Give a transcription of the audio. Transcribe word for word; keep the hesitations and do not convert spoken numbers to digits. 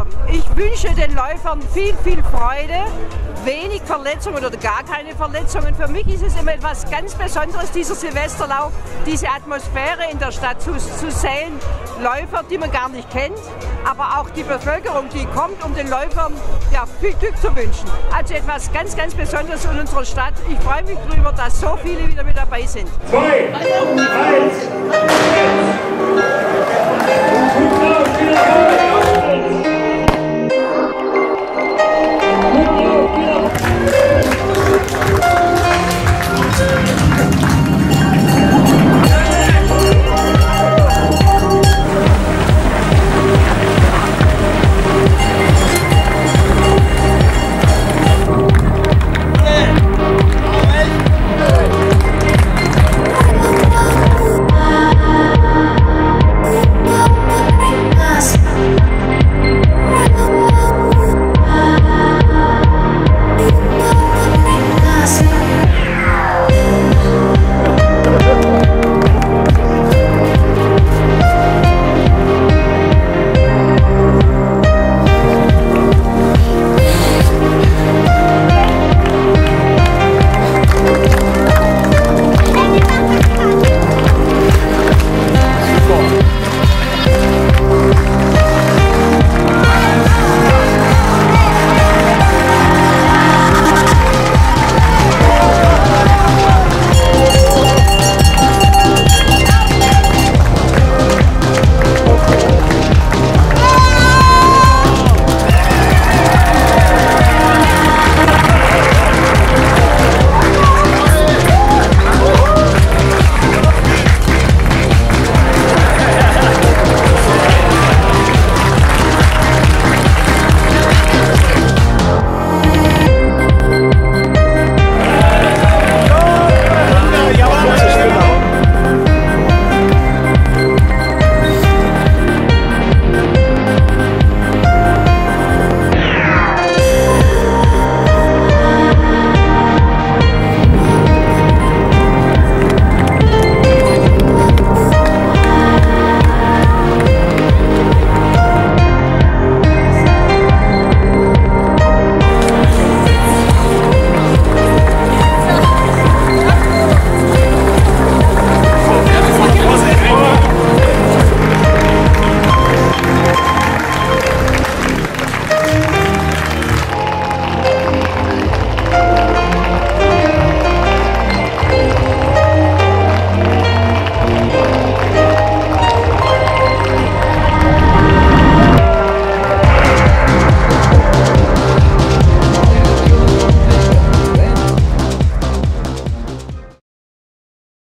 Also, ich wünsche den Läufern viel, viel Freude, wenig Verletzungen oder gar keine Verletzungen. Für mich ist es immer etwas ganz Besonderes, dieser Silvesterlauf, diese Atmosphäre in der Stadt zu, zu sehen. Läufer, die man gar nicht kennt, aber auch die Bevölkerung, die kommt, um den Läufern ja, viel Glück zu wünschen. Also etwas ganz, ganz Besonderes in unserer Stadt. Ich freue mich darüber, dass so viele wieder mit dabei sind. Zwei, drei.